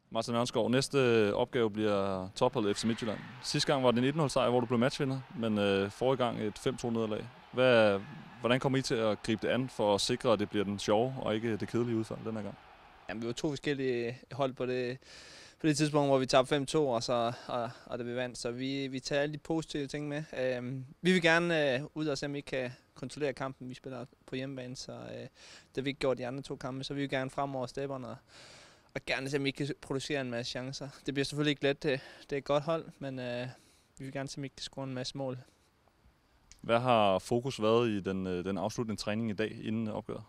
Martin Ørnskov, næste opgave bliver topholdet FC Midtjylland. Sidste gang var det en 1-0 sejr, hvor du blev matchvinder, men forrige gang et 5-2 nederlag. Hvordan kommer I til at gribe det an for at sikre, at det bliver den sjove og ikke det kedelige udfald den her gang? Jamen, vi var to forskellige hold på det tidspunkt, hvor vi tabte 5-2, og det vi vandt. Så vi tager alle de positive ting med. Vi vil gerne ud og se, om vi kan kontrollere kampen. Vi spiller på hjemmebane, så det har vi ikke gjort de andre to kampe. Så vi vil gerne frem over stepperne og gerne se, om vi kan producere en masse chancer. Det bliver selvfølgelig ikke let. Det er et godt hold, men vi vil gerne se, om vi kan score en masse mål. Hvad har fokus været i den afsluttende træning i dag inden opgøret?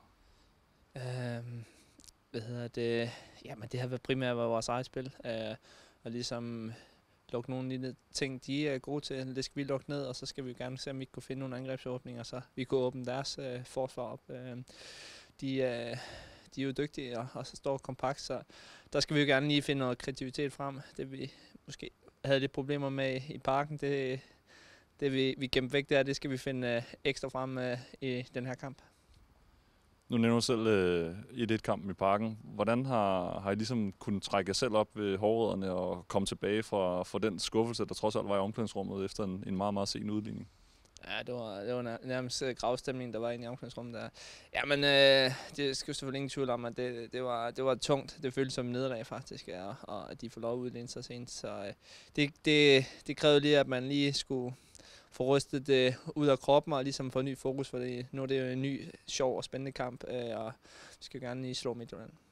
Jamen, det har været primært vores eget spil. Og ligesom lukke nogle lille ting, de er gode til. Det skal vi lukke ned, og så skal vi gerne se, om vi kan finde nogle angrebsåbninger, så vi kan åbne deres forsvar op. De er jo dygtige og så står kompakt, så der skal vi jo gerne lige finde noget kreativitet frem. Det vi måske havde lidt problemer med i Parken, det vi gemte væk der, det skal vi finde ekstra frem i den her kamp. Nu nævner du selv 1-1-kampen i Parken. Hvordan har I ligesom kunnet trække jer selv op ved hårrødderne og komme tilbage fra den skuffelse, der trods alt var i omklædningsrummet efter en meget, meget sen udligning? Ja, det var nærmest gravstemning, der var inde i omklædningsrummet der. Ja, men det skal jo selvfølgelig ingen tvivl om, at det var tungt. Det føltes som en nederlag faktisk, ja, og at de får lov at udligne sig sent. Så det krævede lige, at man lige skulle få rystet det ud af kroppen og ligesom få ny fokus, for nu er det jo en ny, sjov og spændende kamp, og vi skal gerne lige slå Midtjylland.